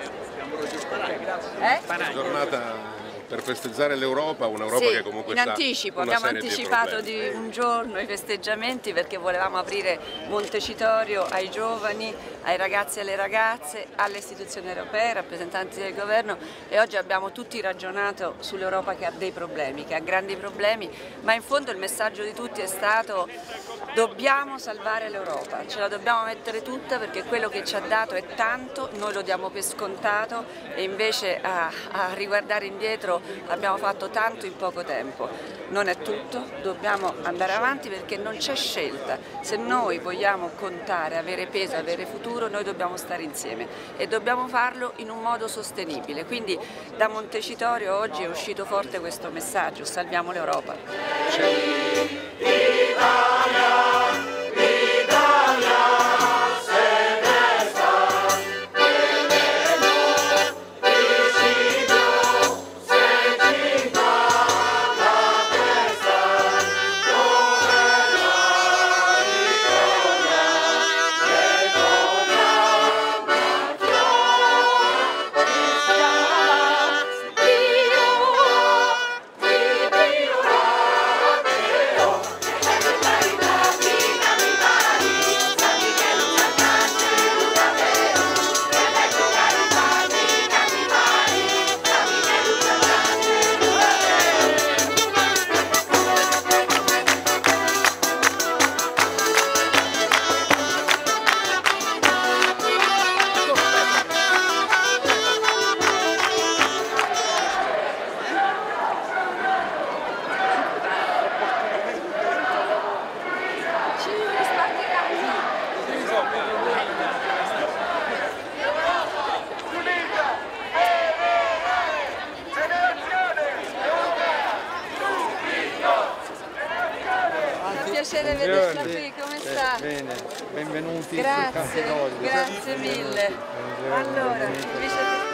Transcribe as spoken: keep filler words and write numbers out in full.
Eh? Giornata per festeggiare l'Europa, un'Europa sì, che comunque in anticipo, abbiamo anticipato di, di un giorno i festeggiamenti perché volevamo aprire Montecitorio ai giovani, ai ragazzi e alle ragazze, alle istituzioni europee, ai rappresentanti del governo, e oggi abbiamo tutti ragionato sull'Europa che ha dei problemi, che ha grandi problemi, ma in fondo il messaggio di tutti è stato: dobbiamo salvare l'Europa, ce la dobbiamo mettere tutta perché quello che ci ha dato è tanto, noi lo diamo per scontato e invece a, a riguardare indietro abbiamo fatto tanto in poco tempo. Non è tutto, dobbiamo andare avanti perché non c'è scelta. Se noi vogliamo contare, avere peso, avere futuro, noi dobbiamo stare insieme e dobbiamo farlo in un modo sostenibile. Quindi da Montecitorio oggi è uscito forte questo messaggio: salviamo l'Europa. Piacere vederla qui, come sta? Bene, benvenuti. Grazie, grazie mille. Allora,